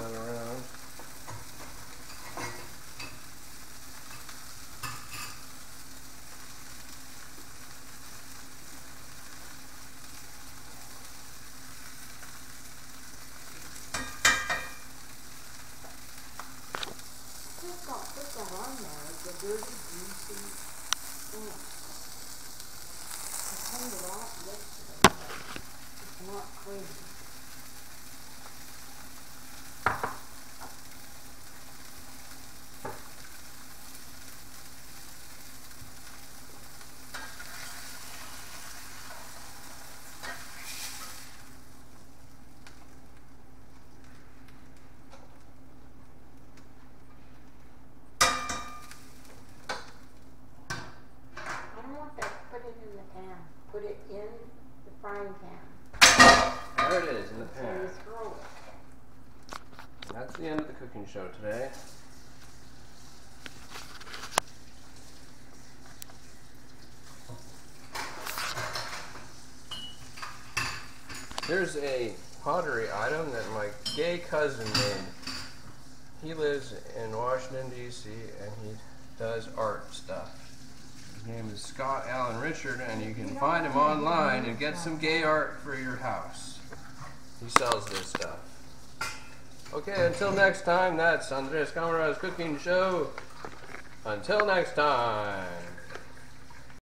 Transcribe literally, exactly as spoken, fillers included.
that around. Just don't put that on there. It's a dirty, greasy thing. I cleaned it off yesterday. It's not clean. Put it in the pan. Put it in the frying pan. There it is in the pan. So you throw it. And that's the end of the cooking show today. Here's a pottery item that my gay cousin made. He lives in Washington, D C and he does art stuff. His name is Scott Allen Richard, and you can find him online and get some gay art for your house. He sells this stuff. Okay, until next time, that's Andres Camara's Cooking Show. Until next time.